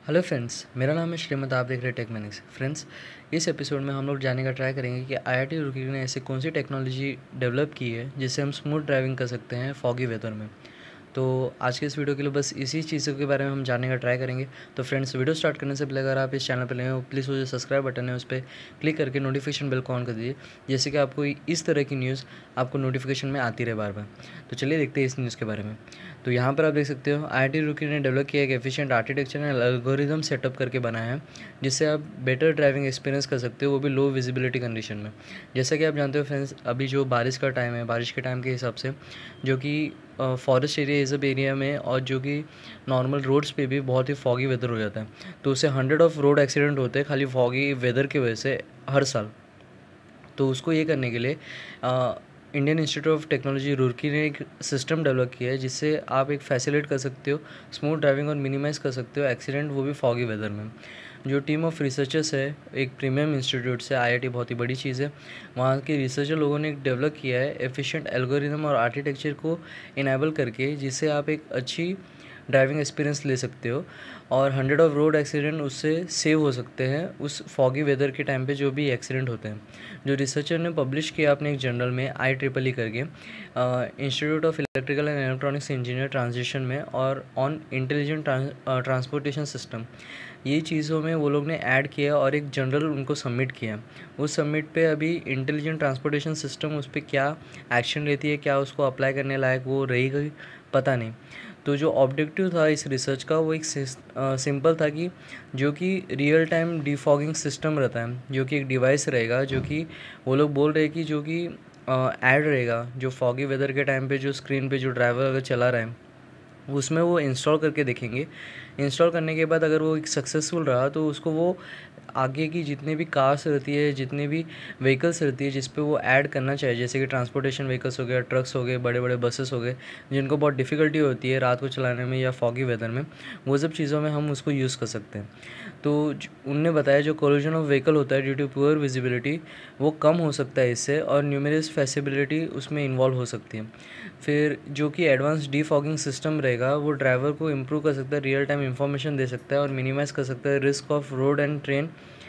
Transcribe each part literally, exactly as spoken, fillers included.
Hello friends, मेरा नाम है श्रीमत। आप देख रहे हैं टेक मैनिक्स। फ्रेंड्स, इस एपिसोड में हम लोग जानने का ट्राई करेंगे कि आईआईटी रुड़की ने ऐसी कौन सी टेक्नोलॉजी डेवलप की है जिससे हम स्मूथ ड्राइविंग कर सकते हैं फॉगी वेदर में। तो आज के इस वीडियो के लिए बस इसी चीज़ों के बारे में हम जानने का ट्राई करेंगे। तो फ्रेंड्स, वीडियो स्टार्ट करने से पहले अगर आप इस चैनल पर नए हो, प्लीज़ वो जो सब्सक्राइब बटन है उस पर क्लिक करके नोटिफिकेशन बेल को ऑन कर दीजिए, जैसे कि आपको इस तरह की न्यूज़ आपको नोटिफिकेशन में आती रहे बार बार। तो चलिए देखते हैं इस न्यूज़ के बारे में। तो यहाँ पर आप देख सकते हो, आईआईटी रुड़की ने डेवलप किया एक efficient architecture and algorithm setup करके बनाया है, जिससे आप बेटर ड्राइविंग एक्सपीरियंस कर सकते हो, वो भी लो विजिबिलिटी कंडीशन में। जैसा कि आप जानते हो फ्रेंड्स, अभी जो बारिश का टाइम है, बारिश के टाइम के हिसाब से जो कि फॉरेस्ट एरिया, ये सब एरिया में और जो कि नॉर्मल रोड्स पे भी बहुत ही फॉगी वेदर हो जाता है, तो उससे हंड्रेड ऑफ रोड एक्सीडेंट होते हैं खाली फॉगी वेदर की वजह से हर साल। तो उसको ये करने के लिए Indian institute of technology Roorkee ने एक सिस्टम डेवलप किया है, जिससे आप एक फैसिलिटेट कर सकते हो स्मूथ ड्राइविंग और मिनिमाइज़ कर सकते हो एक्सीडेंट, वो भी फॉगी वेदर में। जो टीम ऑफ रिसर्चर्स है एक प्रीमियम इंस्टीट्यूट से, आईआईटी बहुत ही बड़ी चीज़ है, वहाँ के रिसर्चर लोगों ने डेवलप किया है एफिशिएंट एल्गोरिदम और आर्किटेक्चर को इनेबल करके, जिससे आप एक अच्छी ड्राइविंग एक्सपीरियंस ले सकते हो और हंड्रेड ऑफ रोड एक्सीडेंट उससे सेव हो सकते हैं उस फॉगी वेदर के टाइम पे जो भी एक्सीडेंट होते हैं। जो रिसर्चर ने पब्लिश किया अपने एक जर्नल में आई ट्रिपल ई करके, institute of electrical and electronics engineer transition में, और ऑन इंटेलिजेंट ट्रांसपोर्टेशन सिस्टम, ये चीज़ों में वो लोग ने ऐड किया और एक जनरल उनको सबमिट किया। उस सबमिट पे अभी इंटेलिजेंट ट्रांसपोर्टेशन सिस्टम उस पर क्या एक्शन लेती है, क्या उसको अप्लाई करने लायक वो रहेगी, पता नहीं। तो जो ऑब्जेक्टिव था इस रिसर्च का वो एक सिंपल था कि जो कि रियल टाइम डिफॉगिंग सिस्टम रहता है, जो कि एक डिवाइस रहेगा, जो कि वो लोग बोल रहे हैं कि जो कि ऐड रहेगा, जो फॉगी वेदर के टाइम पे जो स्क्रीन पे जो ड्राइवर अगर चला रहा है उसमें वो इंस्टॉल करके देखेंगे। इंस्टॉल करने के बाद अगर वो एक सक्सेसफुल रहा तो उसको वो आगे की जितने भी कार्स रहती है, जितने भी व्हीकल्स रहती है जिस पे वो ऐड करना चाहिए, जैसे कि ट्रांसपोर्टेशन व्हीकल्स हो गया, ट्रक्स हो गए, बड़े बड़े बसेस हो गए, जिनको बहुत डिफ़िकल्टी होती है रात को चलाने में या फॉगी वेदर में, वो सब चीज़ों में हम उसको यूज़ कर सकते हैं। तो उनने बताया जो कोलिजन ऑफ व्हीकल होता है ड्यू टू पुअर विजिबिलिटी, वो कम हो सकता है इससे, और न्यूमरस फैसिबिलिटी उसमें इन्वॉल्व हो सकती है। फिर जो कि एडवांस डीफॉगिंग सिस्टम रहेगा वो ड्राइवर को इम्प्रूव कर सकता है, रियल टाइम इन्फॉर्मेशन दे सकता है और मिनिमाइज़ कर सकता है risk of road and train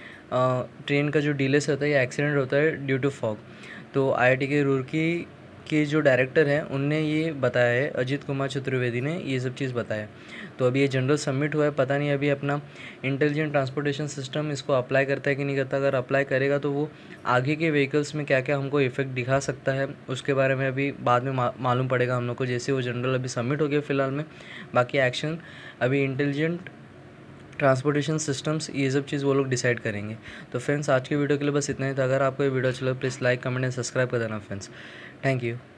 train का जो डिलेस होता है या एक्सीडेंट होता है ड्यू टू फॉग। तो आईआईटी के रुड़की के जो डायरेक्टर हैं उनने ये बताया है, अजीत कुमार चतुर्वेदी ने ये सब चीज़ बताया। तो अभी ये जनरल सबमिट हुआ है, पता नहीं अभी अपना इंटेलिजेंट ट्रांसपोर्टेशन सिस्टम इसको अप्लाई करता है कि नहीं करता। अगर अप्लाई करेगा तो वो आगे के व्हीकल्स में क्या क्या हमको इफेक्ट दिखा सकता है उसके बारे में अभी बाद में मा, मालूम पड़ेगा हम लोग को, जैसे वो जनरल अभी सबमिट हो गया फ़िलहाल में। बाकी एक्शन अभी इंटेलिजेंट ट्रांसपोर्टेशन सिस्टम्स, ये सब चीज़ वो लोग डिसाइड करेंगे। तो फ्रेंड्स, आज की वीडियो के लिए बस इतना ही था। अगर आपको ये वीडियो अच्छा लगे please like, comment and subscribe कर देना फ्रेंड्स। Thank you.